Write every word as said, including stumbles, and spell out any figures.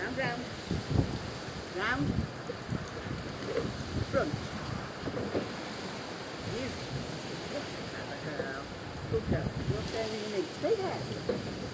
round, round, round, front. You, good girl, good girl. You're standing in the knee. Stay there.